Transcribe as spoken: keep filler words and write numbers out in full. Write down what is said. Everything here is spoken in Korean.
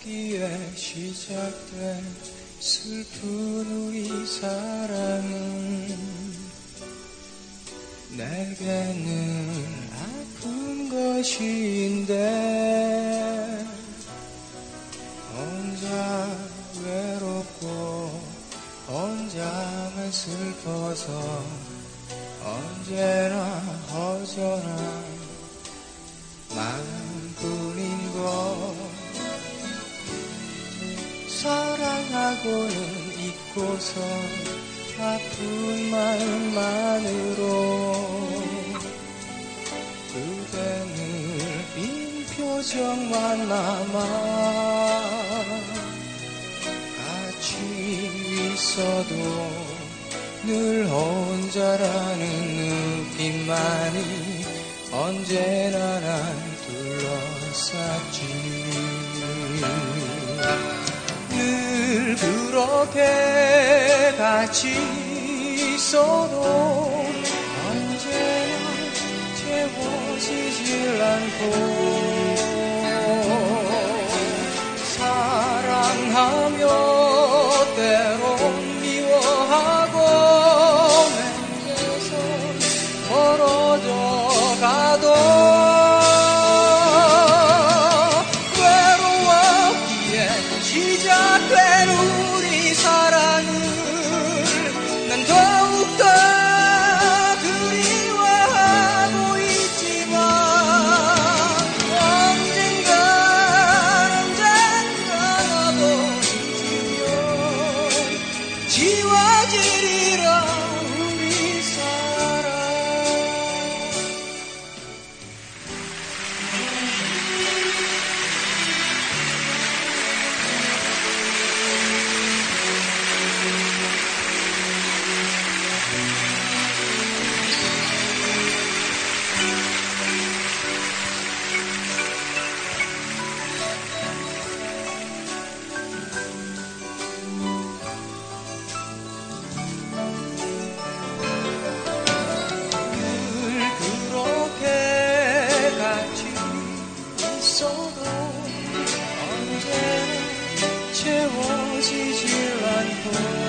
외롭기에 시작된 슬픈 우리 사랑은 내게는 아픈 것인데 혼자 외롭고 혼자만 슬퍼서 언제나 허전한 마음뿐인 것 사랑하고는 잊고서 아픈 마음만으로 그대는 빈 표정만 남아 같이 있어도 늘 혼자라는 느낌만이 언제나 날 둘러쌌지. 늘 그렇게 같이 있어도 언제나 채워지질 않고 사랑하며 때론 미워하고 맹세서 멀어져 가도 외로웠기에 시작된 우리 사랑을 난 더욱더 그리워하고 있지만 언젠가 언젠가 나도 잊으면 지워지리라 우리 사랑. 채워지질 않고